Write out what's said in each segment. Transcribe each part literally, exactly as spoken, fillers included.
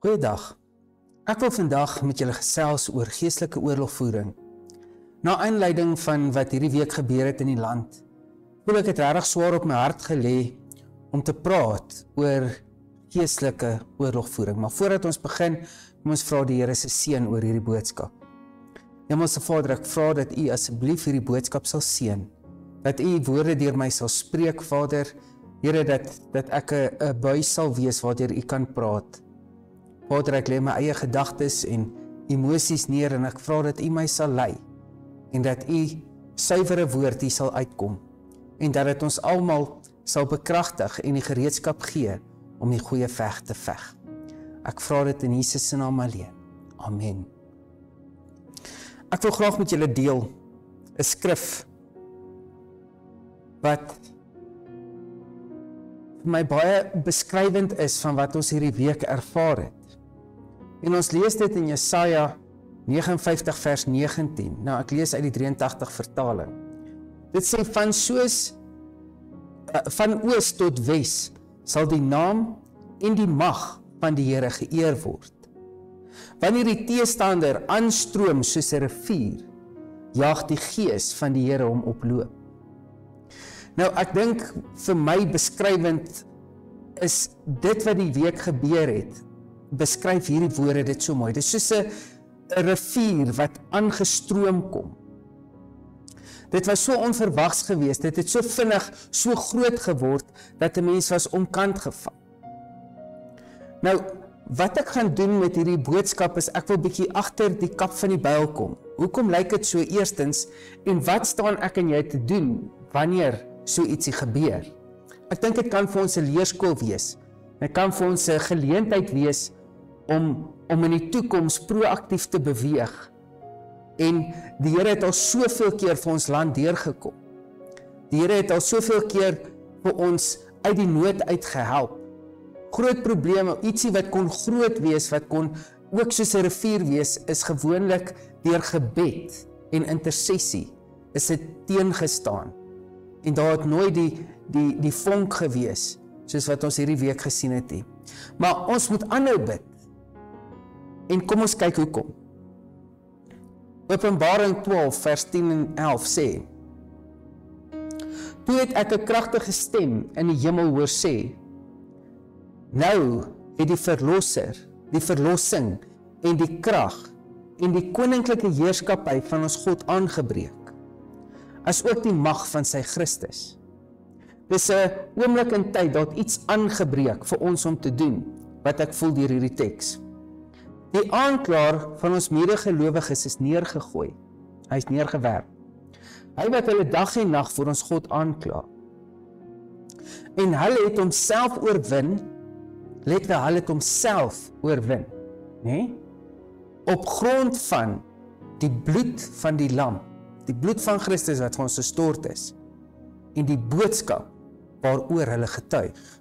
Goeiedag. Ek wil vandag met julle gesels oor geestelike oorlogvoering. Na aanleiding van wat hierdie week gebeur het in die land, voel ek het regtig swaar op my hart gelê om te praat oor geestelike oorlogvoering. Maar voordat ons begin, kom ons vra die Here se seën oor hierdie boodskap. Hemelse Vader, ek vra dat U asseblief hierdie boodskap sal seën, dat U woorde deur my sal spreek, Vader. Here, dat, dat ek 'n buis sal wees waardeur U kan praat. Vader, ek lê my eie gedagtes en emosies neer en ek vra dat U my sal lei en dat U suiwere woord hier sal uitkom en dat dit ons almal sal bekragtig en die gereedskap gee om die goeie veg te veg. Ek vra dit in Jesus se naam alleen. Amen. Ek wil graag met julle deel 'n skrif wat vir my baie beskrywend is van wat ons hierdie week ervaar het. En ons lees dit in Jesaja vyf nege vyf vers negentien. Nou ek lees uit die drie agt tig vertaling. Dit sê van soos van oos tot wes sal die naam en die mag van die Here geëer word. Wanneer die teestander aanstroom soos 'n rivier, jaag die gees van die Here hom oploop. Nou ek dink vir my beskrywend is dit wat die week gebeur het, beskryf hierdie woorde dit so mooi. Dit is soos 'n rivier wat aangestroom kom. Dit was so onverwags geweest, dit het so vinnig, so groot geword, dat 'n mens was omkant gevang. Nou, wat ek gaan doen met hierdie boodskap is, ek wil bietjie agter die kap van die byl kom. Hoekom lyk dit so eerstens, en wat staan ek en jy te doen, wanneer so ietsie gebeur? Ek dink dit kan vir ons 'n leerskool wees. Dit kan vir ons 'n geleentheid wees om, om in die toekoms proaktief te beweeg. En die Here het al soveel keer vir ons land deurgekom. Die Here het al soveel keer vir ons uit die nood uitgehelp. Groot probleme, ietsie wat kon groot wees, wat kon ook soos 'n rivier wees, is gewoonlik deur gebed en intersessie is dit teengestaan. En daar het nooit die, die, die vonk gewees, soos wat ons hierdie week gesien het nie. Maar ons moet aanhou bid. En kom ons kyk hoekom. Openbaring twaalf vers tien en elf sê: Toe het ek 'n kragtige stem in die hemel hoor sê: Nou het die verlosser, die verlossing en die krag en die koninklike heerskappy van ons God aangebreek, as ook die mag van sy Christus. Dis 'n oomblik in tyd dat iets aangebreek vir ons om te doen, wat ek voel deur hierdie teks. Die aanklaer van ons medegelowiges is neergegooi. Hy is neergewerp. Hy wat hulle dag en nag voor ons God aankla. En hulle het homself oorwin, let wel, hulle het homself oorwin, nee? Op grond van die bloed van die lam, die bloed van Christus wat vir ons gestort is, en die boodskap waaroor hulle getuig.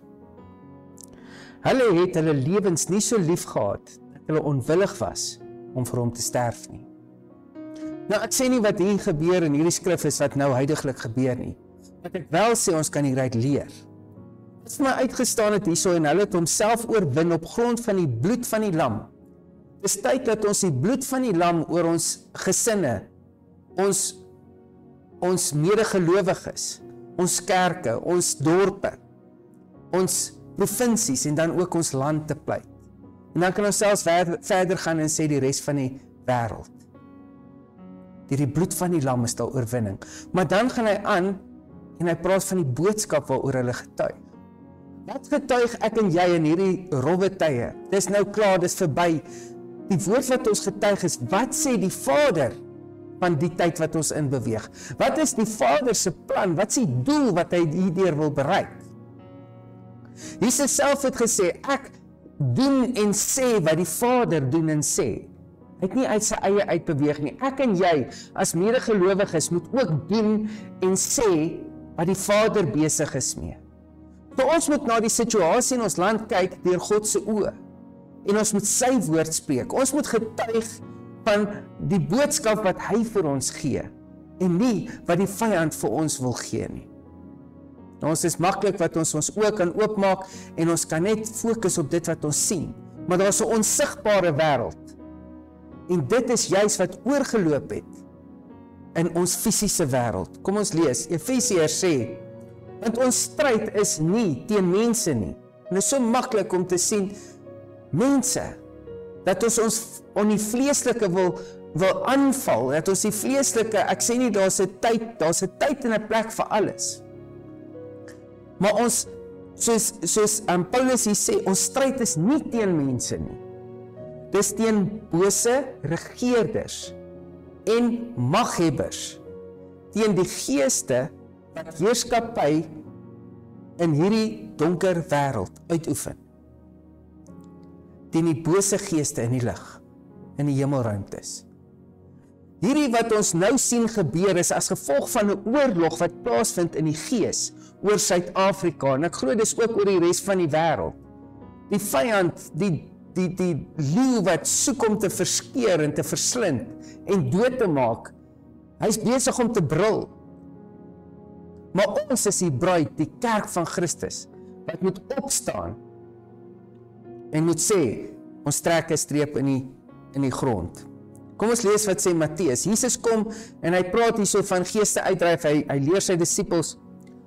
Hulle het hulle lewens nie so lief gehad, hulle onwillig was om vir hom te sterf nie. Nou ek sê nie wat hier gebeur in hierdie skrif is wat nou huidiglik gebeur nie. Wat ek wel sê, ons kan hieruit leer. Wat vir my uitgestaan het hierso, en hulle het homself oorwin op grond van die bloed van die lam. Dis tyd dat ons die bloed van die lam oor ons gesinne, ons, ons medegelowiges, ons kerke, ons dorpe, ons provinsies en dan ook ons land te pleit. En dan kan ons selfs verder, verder gaan en sê die res van die wêreld. Deur die bloed van die lam is daar oorwinning. Maar dan gaan hy aan en hy praat van die boodskap waaroor hulle getuig. Wat getuig ek en jy in hierdie rowwe tye? Dis nou klaar, dis verby. Die woord wat ons getuig is, wat sê die Vader van die tyd wat ons in beweeg? Wat is die Vader se plan? Wat is die doel wat hy hierdeur wil bereik? Jesus self het gesê, ek doen en sê wat die Vader doen en sê. Hy het nie uit sy eie uitbeweeg nie. Ek en jy as medegelowiges moet ook doen en sê wat die Vader besig is mee. So ons moet na die situasie in ons land kyk deur God se oë. En ons moet sy woord spreek. Ons moet getuig van die boodskap wat hy vir ons gee en nie wat die vyand vir ons wil gee nie. Ons is maklik wat ons ons oë kan oopmaak en ons kan net fokus op dit wat ons sien. maar daar is 'n onsigbare wêreld. En dit is juis wat oorgeloop het in ons fisiese wêreld. Kom ons lees, Efesiërs sê, want ons stryd is nie teen mense nie. En dit is so maklik om te sien, mense, dat ons ons on die vleeslike wil, wil aanval, dat ons die vleeslike, ek sê nie, daar's 'n tyd, daar's 'n tyd en 'n plek vir alles. Maar ons, soos, soos um, Paulus hier sê, ons stryd is nie teen mense nie. Dis teen bose regeerders en maghebbers, teen die geeste wat heerskappy in hierdie donker wêreld uitoefen. Teen die bose geeste in die lig, in die hemelruimtes. Hierdie wat ons nou sien gebeur is as gevolg van 'n oorlog wat plaasvind in die gees oor Suid-Afrika, en ek glo dis ook oor die res van die wêreld. Die vyand, die die die leeu wat soek om te verskeer en te verslind en dood te maak, hy's besig om te brul. Maar ons is die bruid, die kerk van Christus, wat moet opstaan en moet sê, ons trek 'n streep in die in die grond. Kom ons lees wat sê Matteus. Jesus kom en hy praat hierso van geeste uitdryf, hy, hy leer sy disippels.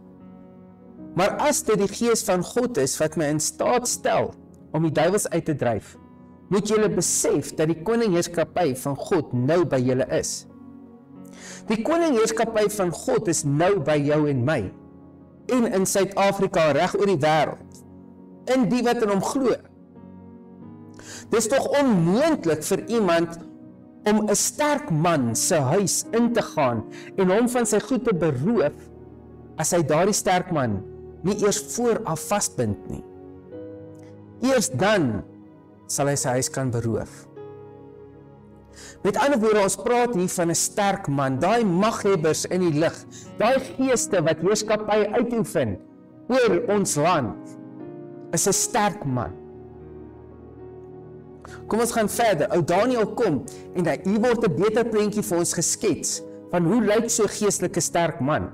Maar as dit die gees van God is wat my in staat stel om die duiwels uit te dryf, moet julle besef dat die koningheerskappy van God nou by julle is. Die koningheerskappy van God is nou by jou en my, en in Suid-Afrika reg oor die wêreld, in die wat in hom glo. Dis tog onmoontlik vir iemand om 'n sterk man se huis in te gaan en hom van sy goed te beroof, as hy daardie sterk man nie eers vooraf vasbind nie. Eers dan sal hy sy huis kan beroof. Met ander woorde, ons praat hier van 'n sterk man, daai maghebbers in die lig, daai geeste wat heerskappy uitoefen oor ons land, is 'n sterk man. Kom ons gaan verder. Ou Daniel kom en hy, hier word 'n beter prentjie vir ons geskets van hoe lyk so 'n geestelike sterk man.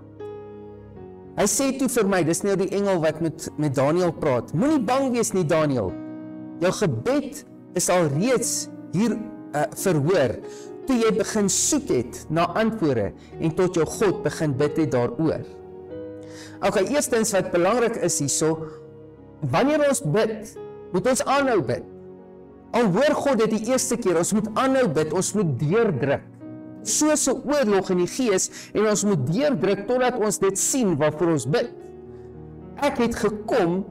Hy sê toe vir my, dis nou die engel wat met, met Daniel praat, moenie bang wees nie, Daniel. Jou gebed is al reeds hier uh, verhoor, toe jy begin soek het na antwoorde en tot jou God begin bid het daaroor. Ok, eerstens wat belangrik is hierso, wanneer ons bid, moet ons aanhou bid. Al hoor God dit die eerste keer, ons moet aanhou bid, ons moet deurdruk. Soos 'n oorlog in die gees, en ons moet deurdruk totdat ons dit sien waarvoor ons bid. Ek het gekom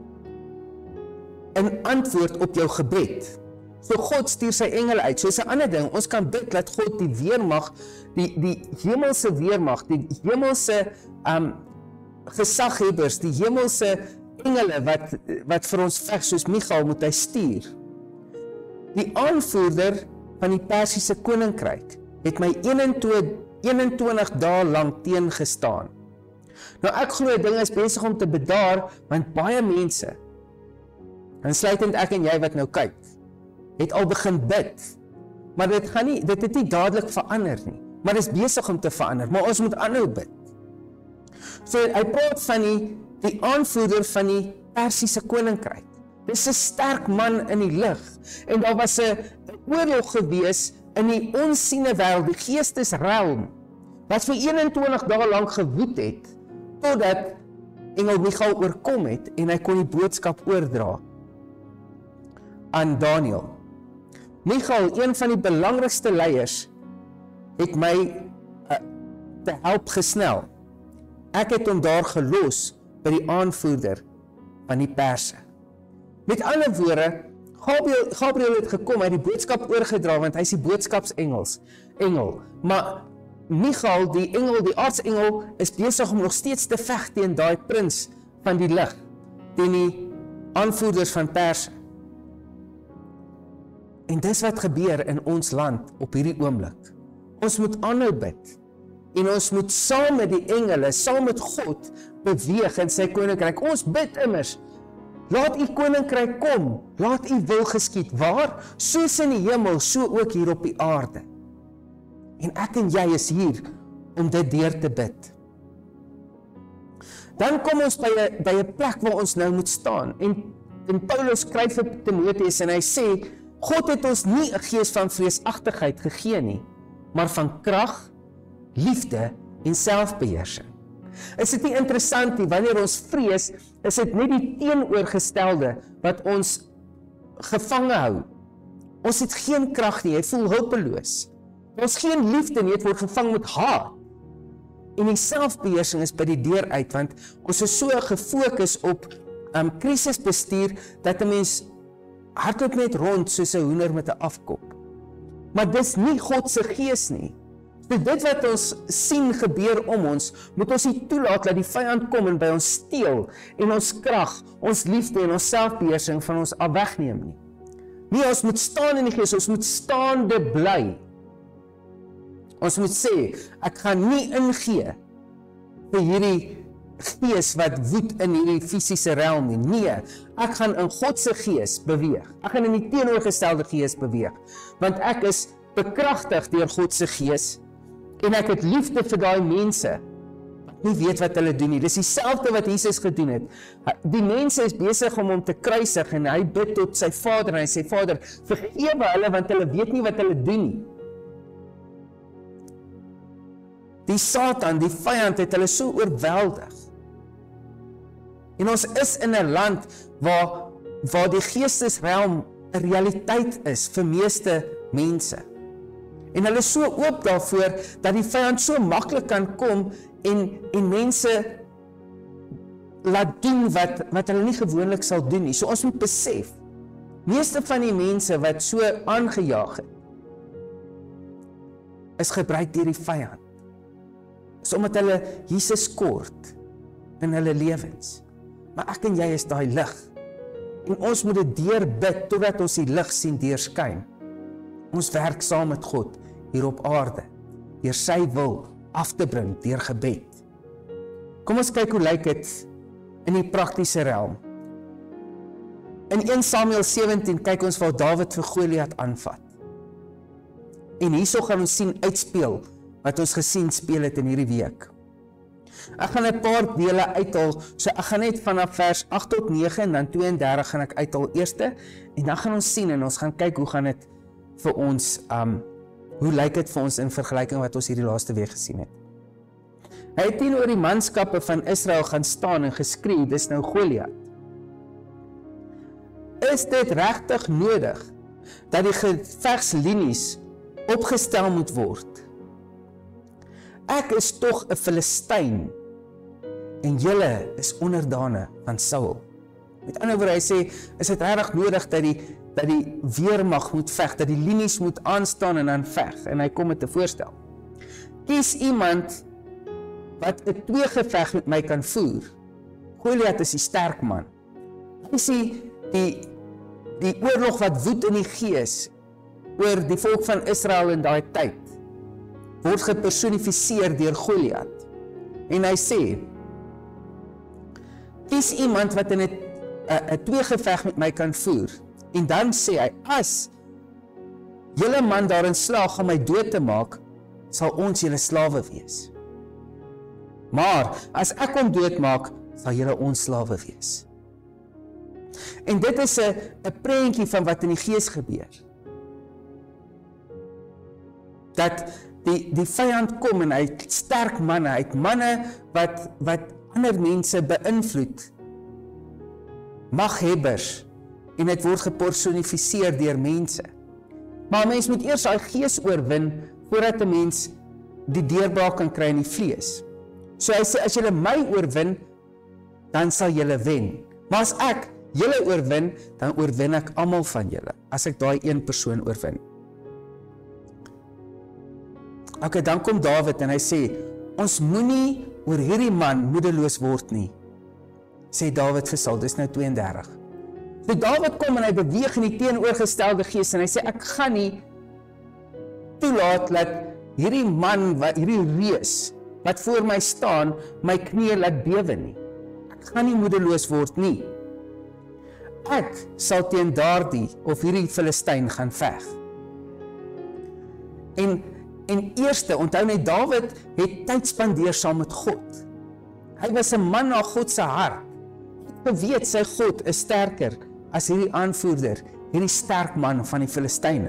in antwoord op jou gebed. So God stuur sy engele uit. So is 'n ander ding, ons kan bid dat God die weermag, die die hemelse weermag, die hemelse um gesaghebbers, die hemelse engele wat wat vir ons veg soos Michael moet hy stuur. Die aanvoerder van die Persiese koninkryk het my eenentwintig dae lank teengestaan. Nou ek glo dinge is besig om te bedaar, want baie mense, insluitend ek en jy wat nou kyk, het al begin bid. Maar dit gaan nie, dit het nie dadelik verander nie, maar dit is besig om te verander, maar ons moet aanhou bid. So hy praat van die, die aanvoerder van die Persiese koninkryk. Dis 'n sterk man in die lig, en daar was 'n oorlog gewees in die onsiene wêreld, die geestesrealm, wat vir eenentwintig dae lank gewoed het, totdat engel Michael oorkom het, en hy kon die boodskap oordra aan Daniel. Michael, een van die belangrikste leiers, het my uh, te help gesnel. Ek het hom daar gelos by die aanvoerder van die Perse. Met ander woorde, Gabriel, Gabriel het gekom, hy het die boodskap oorgedra, want hy is die boodskapsengels, engel. Maar Michael, die engel, die aartsengel, is besig om nog steeds te veg teen daai prins van die lig, teen die aanvoerders van Perse. En dis wat gebeur in ons land op hierdie oomblik. Ons moet aanhou bid, en ons moet saam met die engele, saam met God, beweeg in sy koninkryk. Ons bid immers, laat u koninkryk kom, laat u wil geskied, waar? Soos in die hemel, so ook hier op die aarde. En ek en jy is hier om dit deur te bid. Dan kom ons by 'n by 'n plek waar ons nou moet staan, en En Paulus skryf vir Timoteus en hy sê, God het ons nie 'n gees van vreesagtigheid gegee nie, maar van krag, liefde en selfbeheersing. Is dit nie interessant nie, wanneer ons vrees, is dit net die teenoorgestelde wat ons gevange hou. Ons het geen krag nie, het voel hulpeloos. Ons geen liefde nie, het word gevang met haat. En die selfbeheersing is by die deur uit, want ons is so gefokus op um, krisisbestuur, dat 'n mens hardloop net rond soos 'n hoender met 'n afkop. Maar dis nie God se gees nie. So dit wat ons sien gebeur om ons, moet ons nie toelaat dat die vyand kom en by ons steel en ons krag, ons liefde en ons selfbeheersing van ons af wegneem nie. Nee, ons moet staan in die gees, ons moet staande bly. Ons moet sê, ek gaan nie ingee vir hierdie gees wat woed in hierdie fisiese realm nie. Nee, ek gaan in God se gees beweeg. Ek gaan in die teenoorgestelde gees beweeg, want ek is bekragtig deur God se gees en ek het liefde vir daai mense wat nie weet wat hulle doen nie. Dis dieselfde wat Jesus gedoen het. Die mense is besig om hom te kruisig en hy bid tot sy Vader en hy sê, Vader, vergewe hulle want hulle weet nie wat hulle doen nie. Die Satan, die vyand het hulle so oorweldig. En ons is in 'n land waar, waar die geestesrealm 'n realiteit is vir meeste mense. En hulle is so oop daarvoor, dat die vyand so maklik kan kom, en, en mense laat doen wat, wat hulle nie gewoonlik sal doen nie. So ons moet besef, meeste van die mense wat so aangejaag het, is gebruik deur die vyand. Is omdat hulle Jesus kort in hulle lewens. Maar ek en jy is daai lig. En ons moet dit deurbid, totdat ons die lig sien deurskyn. Ons werk saam met God, hier op aarde, deur sy wil af te bring, deur gebed. Kom ons kyk hoe lyk dit in die praktiese realm. In Eerste Samuel sewentien kyk ons waar Dawid vir Goliat aanvat. En hierso gaan ons sien uitspeel, wat ons gesien speel het in hierdie week. Ek gaan 'n paar dele uithaal, so ek gaan net vanaf vers agt tot nege en dan tweeëndertig gaan ek uithaal eerste, en dan gaan ons sien en ons gaan kyk hoe gaan dit vir ons, um, hoe lyk dit vir ons in vergelyking wat ons hierdie laaste week gesien het. Hy het teenoor die manskappe van Israel gaan staan en geskree, dis nou Goliat. Is dit regtig nodig dat die gevegslinies opgestel moet word? Ek is tog 'n Filistyn en julle is onderdane van Saul. Met ander woorde, hy sê, is dit regtig nodig dat die, dat die weermag moet veg, dat die linies moet aanstaan en dan veg, en hy kom met 'n voorstel. Kies iemand wat 'n tweegeveg met my kan voer. Goliat is die sterk man. Hy sê, die, die oorlog wat woed in die gees oor die volk van Israel in daai tyd, word gepersonifiseer deur Goliat. En hy sê, kies iemand wat in 'n 'n tweegeveg met my kan voer. En dan sê hy, as julle man daarin slaag om my dood te maak, sal ons julle slawe wees. Maar as ek hom doodmaak, sal julle ons slawe wees. En dit is 'n 'n prentjie van wat in die gees gebeur. Dat die die vyand kom en hy het sterk manne, hy het manne wat wat ander mense beïnvloed. Maghebbers, en dit word gepersonifiseer deur mense. Maar 'n mens moet eers daai gees oorwin voordat 'n mens die deurbraak kan kry in die vlees. So hy sê, as julle my oorwin, dan sal julle wen. Maar as ek julle oorwin, dan oorwin ek almal van julle, as ek daai een persoon oorwin. Ok, dan kom Dawid en hy sê, ons moenie oor hierdie man moedeloos word nie, sê Dawid vir Saul, dis nou tweeëndertig. So Dawid kom en hy beweeg in die teenoorgestelde gees en hy sê, ek gaan nie toelaat dat hierdie man, wat, hierdie reus, wat voor my staan, my knieë laat bewe nie. Ek gaan nie moedeloos word nie. Ek sal teen daardie, of hierdie Filistyn gaan veg. En En eerste, onthou net, Dawid het tyd spandeer saam met God. Hy was 'n man na God se hart. Hy weet sy God is sterker as hierdie aanvoerder, hierdie sterk man van die Filistyne.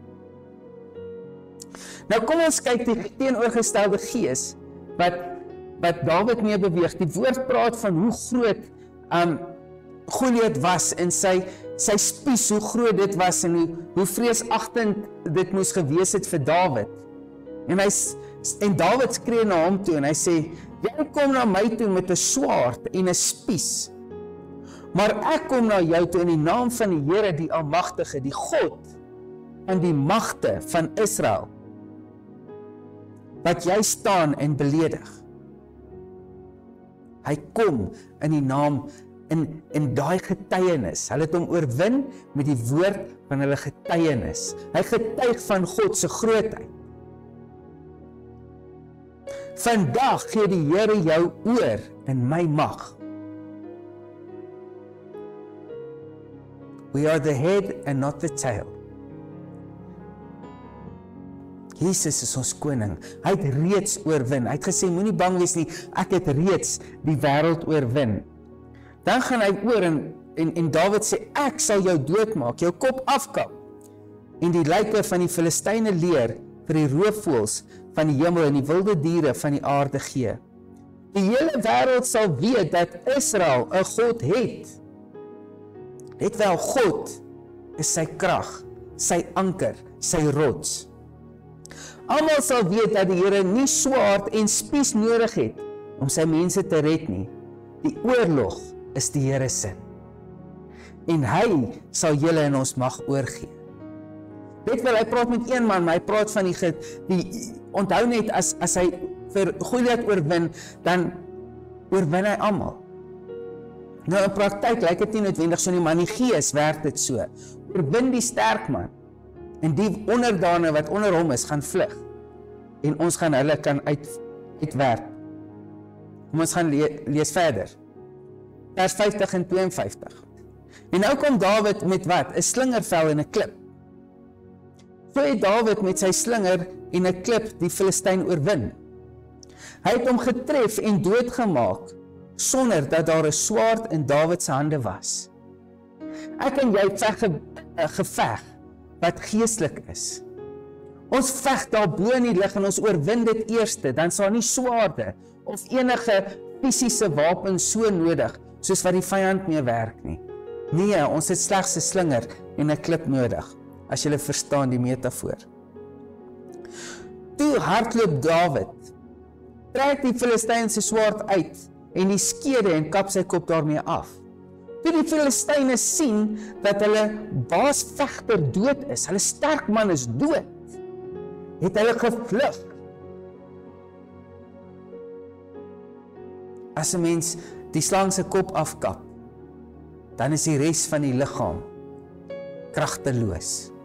Nou kom ons kyk die teenoorgestelde gees, wat, wat Dawid mee beweeg. Die woord praat van hoe groot um, Goliat was, en sy, sy spies, hoe groot dit was, en hoe, hoe vreesagtend dit moes gewees het vir Dawid. En, hy, en Dawid skree na hom toe, en hy sê, jy kom na my toe met 'n swaard en 'n spies, maar ek kom na jou toe in die naam van die Here, die Almagtige, die God en die magte van Israel, wat jy staan en beledig. Hy kom in die naam, in, in daai getuienis. Hulle het hom oorwin met die woord van hulle getuienis. Hy getuig van God se grootheid. Vandag gee die Here jou oor in my mag. We are the head and not the tail. Jesus is ons koning. Hy het reeds oorwin. Hy het gesê, moenie bang wees nie, ek het reeds die wêreld oorwin. Dan gaan hy oor en, en, en Dawid sê, ek sal jou doodmaak, jou kop afkap, en die lyke van die Filistyne leer vir die roofvoëls van die hemel en die wilde diere van die aarde gee. Die hele wêreld sal weet dat Israel 'n God het. Net wel, God is sy krag, sy anker, sy rots. Almal sal weet dat die Here nie swaard en spies nodig het om sy mense te red nie. Die oorlog is die Here se. En hy sal julle in ons mag oorgee. Weet wel, hy praat met een man, maar hy praat van die, die onthou net, as, as hy vir Goliat oorwin, dan oorwin hy almal. Nou in praktyk lyk dit nie noodwendig so nie, maar in die gees werk dit so. Oorwin die sterk man, en die onderdane wat onder hom is, gaan vlug. En ons gaan hulle kan uit, uitwerk. Kom ons gaan le lees verder. Vers vyftig en twee en vyftig. En nou kom Dawid met wat? 'n slingervel en 'n klip. So het Dawid met sy slinger en 'n klip die Filistyn oorwin. Hy het hom getref en doodgemaak, sonder dat daar 'n swaard in Dawid se hande was. Ek en jy veg 'n geveg wat geestelik is. Ons veg daarbo in die lig en ons oorwin dit eerste, dan sal nie swaarde of enige fisiese wapens so nodig, soos wat die vyand mee werk nie. Nee, ons het slegs 'n slinger en 'n klip nodig, as julle verstaan die metafoor. Toe hardloop Dawid, trek die Filistyn se swaard uit, en die skede en kap sy kop daarmee af. Toe die Filistyne sien dat hulle baasvegter dood is, hulle sterk man is dood, het hulle gevlug. As 'n mens die slang se kop afkap, dan is die res van die liggaam kragteloos.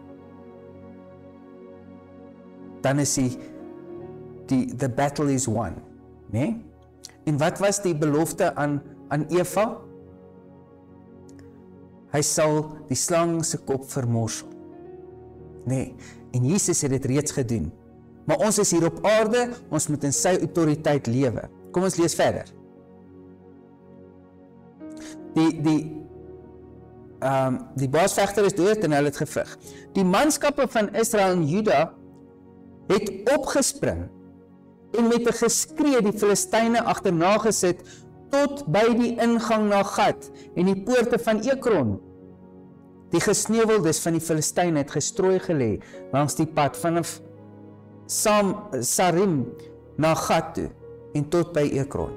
Dan is die, die the battle is won, né? En wat was die belofte aan aan Eva? Hy sal die slang se kop vermorsel. Nee, en Jesus het dit reeds gedoen. Maar ons is hier op aarde, ons moet in sy autoriteit lewe. Kom ons lees verder. Die die um, die baasvegter is dood en hulle het gevlug. Die manskappe van Israel en Juda het opgespring en met 'n geskree die Filistyne agterna gesit tot by die ingang na Gat en die poorte van Ekron. Die gesneuweldes van die Filistyne het gestrooi gelê langs die pad vanaf Sam, Sarim na Gat toe en tot by Ekron.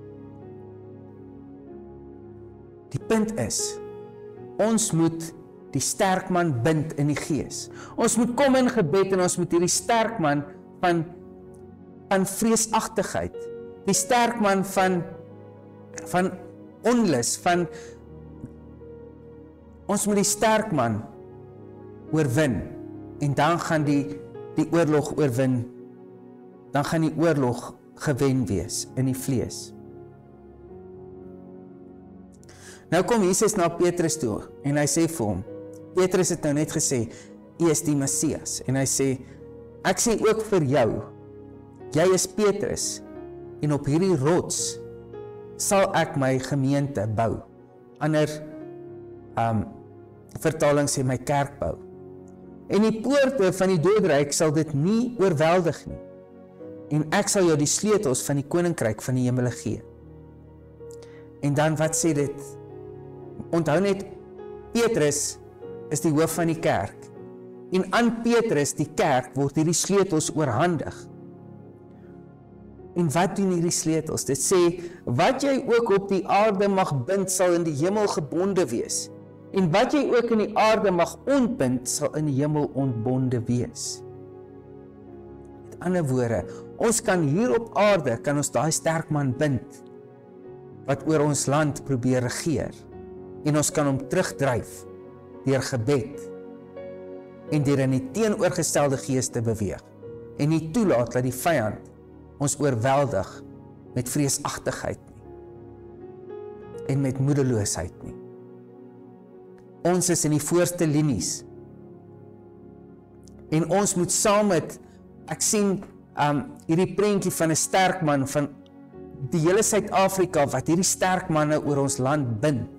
Die punt is, ons moet die sterk man bind in die gees. Ons moet kom in gebed en ons moet hierdie sterk man van van vreesagtigheid, die sterk man van van onlus, van ons moet die sterk man oorwin en dan gaan die die oorlog oorwin. Dan gaan die oorlog gewen wees in die vlees. Nou kom Jesus na Petrus toe en hy sê vir hom, Petrus het nou net gesê, U is die Messias, en hy sê, ek sê ook vir jou, jy is Petrus, en op hierdie rots sal ek my gemeente bou. Ander um, vertaling sê my kerk bou. En die poorte van die doodryk sal dit nie oorweldig nie. En ek sal jou die sleutels van die koninkryk van die hemele gee. En dan wat sê dit? Onthou net, Petrus is die hoof van die kerk. En aan Petrus, die kerk, word hierdie sleutels oorhandig. En wat doen hierdie sleutels? Dit sê, wat jy ook op die aarde mag bind, sal in die hemel gebonde wees. En wat jy ook in die aarde mag ontbind, sal in die hemel ontbonde wees. Met ander woorde, ons kan hier op aarde, kan ons daai sterk man bind, wat oor ons land probeer regeer. En ons kan hom terugdryf, deur gebed, en deur in die teenoorgestelde gees te beweeg, en nie toelaat dat die vyand ons oorweldig met vreesagtigheid nie, en met moedeloosheid nie. Ons is in die voorste linies, en ons moet saam met, ek sien um, hierdie prentjie van 'n sterk man, van die hele Suid-Afrika, wat hierdie sterk manne oor ons land bind,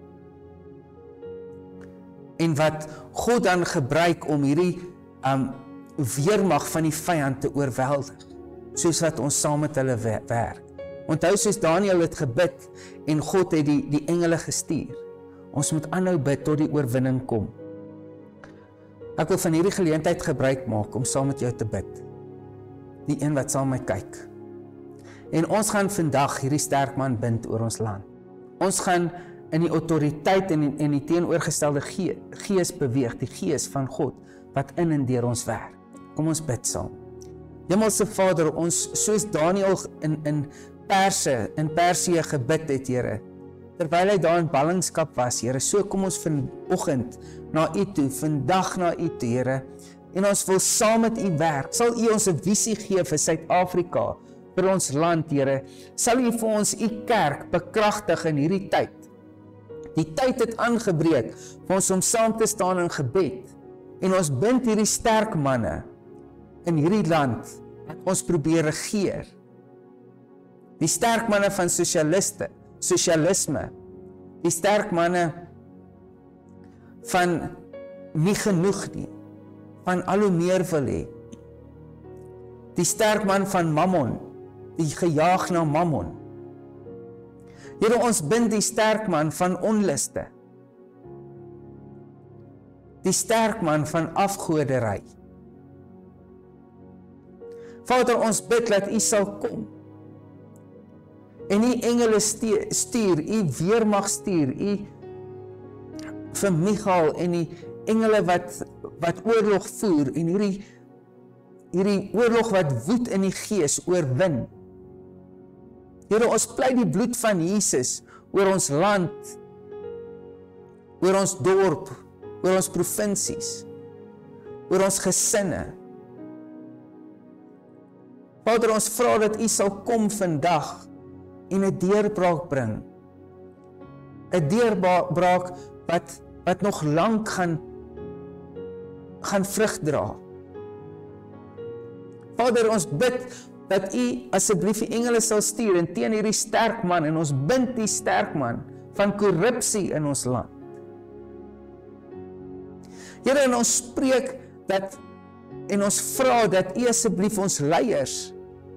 en wat God dan gebruik om hierdie um, weermag van die vyand te oorweldig, soos wat ons saam met hulle werk. Onthou soos Daniel het gebid, en God het die, die engele gestuur. Ons moet aanhou bid tot die oorwinning kom. Ek wil van hierdie geleentheid gebruik maak om saam met jou te bid. Die een wat saam met my kyk. En ons gaan vandag hierdie sterk man bind oor ons land. Ons gaan in die autoriteit en in die teenoorgestelde ge gees beweeg, die gees van God, wat in en deur ons werk. Kom ons bid saam. Hemelse Vader, ons, soos Daniel in, in Perse, in Persië gebid het, Here, terwyl hy daar in ballingskap was, Here, so kom ons vanoggend na U toe, vandag na U toe, Here, en ons wil saam met U werk. Sal U ons 'n visie gee vir Suid-Afrika, vir ons land, Here. Sal U vir ons U kerk bekragtig in hierdie tyd. Die tyd het aangebreek vir ons om saam te staan in gebed, en ons bind hierdie sterk manne in hierdie land, wat ons probeer regeer. Die sterk manne van sosialiste, sosialisme, die sterk manne van nie genoeg nie, van al hoe meer wil hê. Die sterk man van Mammon, die gejaag na Mammon. Here, ons bind die sterk man van onluste. Die sterk man van afgoderry. Vader, ons bid dat U sal kom, en U engele stuur, U weermag stuur, U vir Michael en die engele wat, wat oorlog voer, en hierdie, hierdie oorlog wat woed in die gees oorwin. Here, ons pleit die bloed van Jesus oor ons land, oor ons dorp, oor ons provinsies, oor ons gesinne. Vader, ons vra dat U sal kom vandag en 'n deurbraak bring. 'n Deurbraak wat, wat nog lank gaan, gaan vrug dra. Vader, ons bid dat U asseblief die engele sal stuur en teen hierdie sterk man, en ons bind die sterk man van korrupsie in ons land. Here, en ons spreek dat, en ons vra dat U asseblief ons leiers,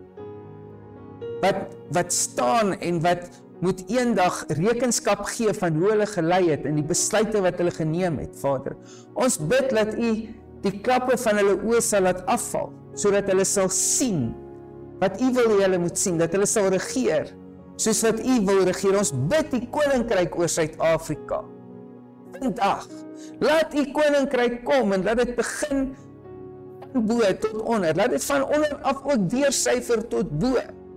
wat, wat staan en wat moet eendag rekenskap gee van hoe hulle gelei het en die besluite wat hulle geneem het, Vader. Ons bid dat U die klappe van hulle oë sal laat afval, sodat hulle sal sien wat U wil hê hulle moet sien, dat hulle sal regeer, soos wat U wil regeer. Ons bid die koninkryk oor Suid-Afrika. Vandag, laat U koninkryk kom, en laat dit begin van bo tot onder, laat dit van onder af ook deursyfer tot bo.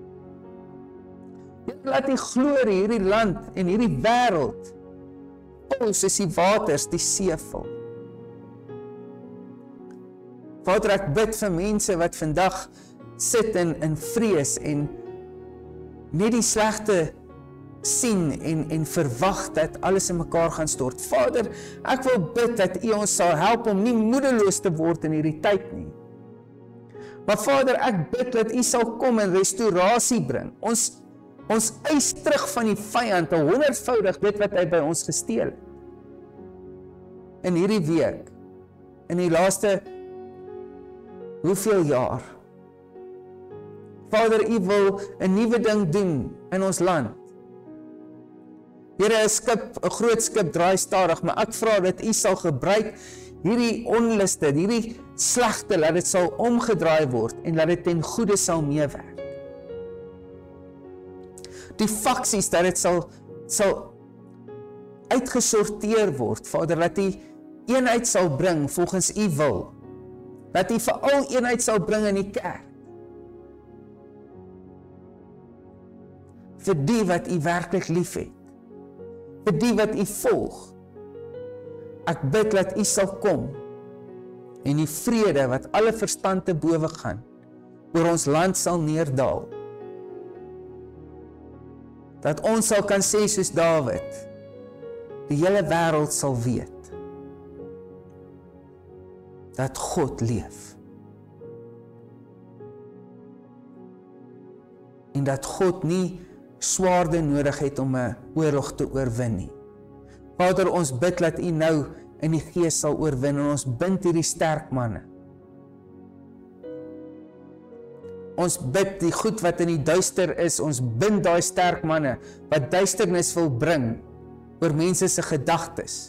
Laat die glorie hierdie land en hierdie wêreld, ons is die waters, die see vul. Vader, ek bid vir mense wat vandag sit in, in vrees en net die slegte sien en, en verwag dat alles in mekaar gaan stort. Vader, ek wil bid dat U ons sal help om nie moedeloos te word in hierdie tyd nie. Maar Vader, ek bid dat U sal kom en restaurasie bring. Ons, ons eis terug van die vyand, honderdvoudig dit wat hy by ons gesteel het. in hierdie week, in die laaste hoeveel jaar. Vader, U wil 'n nuwe ding doen in ons land. Here, 'n skip, 'n groot skip draai stadig, maar ek vra dat U sal gebruik hierdie onluste, hierdie slegte, laat dit sal omgedraai word en laat dit ten goeie sal meewerk. Die faksies, dat dit sal, sal uitgesorteer word, Vader, dat U eenheid sal bring volgens U wil. Dat U veral eenheid sal bring in die kerk. Vir die wat U werklik lief het. Vir die wat U volg. Ek bid dat U sal kom en die vrede wat alle verstand te bowe gaan, oor ons land sal neerdal. Dat ons sal kan sê soos Dawid, die hele wêreld sal weet dat God leef. En dat God nie swaarde nodig het om 'n oorlog te oorwin nie. Vader, ons bid dat U nou in die gees sal oorwin en ons bind hierdie sterk manne. Ons bid die goed wat in die duister is, ons bind daai sterk manne wat duisternis wil bring oor mense se gedagtes.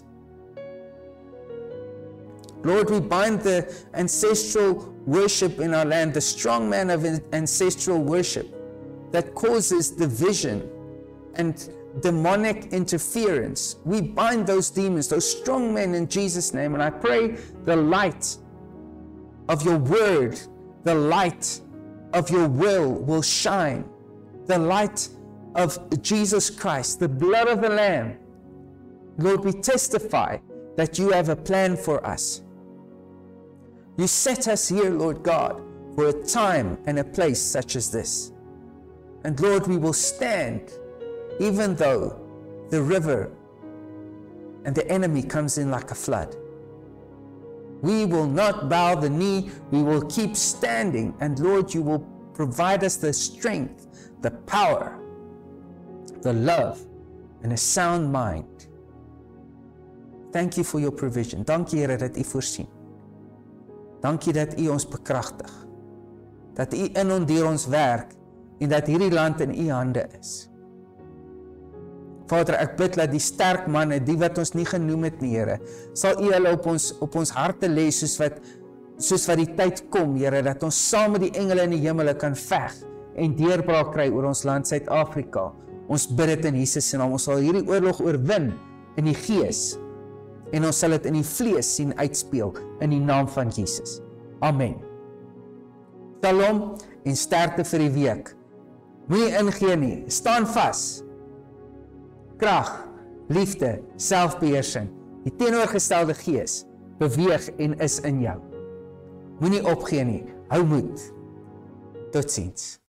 Lord, we bind the ancestral worship in our land, the strong man of ancestral worship that causes division and demonic interference. We bind those demons, those strong men in Jesus' name, and I pray the light of your word, the light of your will will shine. The light of Jesus Christ, the blood of the Lamb. Lord, we testify that you have a plan for us. You set us here, Lord God, for a time and a place such as this. And Lord, we will stand even though the river and the enemy comes in like a flood. We will not bow the knee, we will keep standing, and Lord, you will provide us the strength, the power, the love, and a sound mind. Thank you for your provision. Dankie, Here, dat U voorsien. Dankie dat U ons bekragtig. Dat U in en deur ons werk en dat hierdie land in U hande is. Vader, ek bid dat die sterk manne, die wat ons nie genoem het nie, Here, sal U hulle op ons op ons harte lê soos wat soos wat die tyd kom, Here, dat ons saam met die engele in die hemele kan veg en deurbraak kry oor ons land Suid-Afrika. Ons bid dit in Jesus se naam. Ons sal hierdie oorlog oorwin in die gees en ons sal dit in die vlees sien uitspeel in die naam van Jesus. Amen. Shalom en sterkte vir die week. Moenie ingee nie. Staan vas. Krag, liefde, selfbeheersing. Die teenoorgestelde gees beweeg en is in jou. Moenie opgee nie. Hou moed. Totsiens.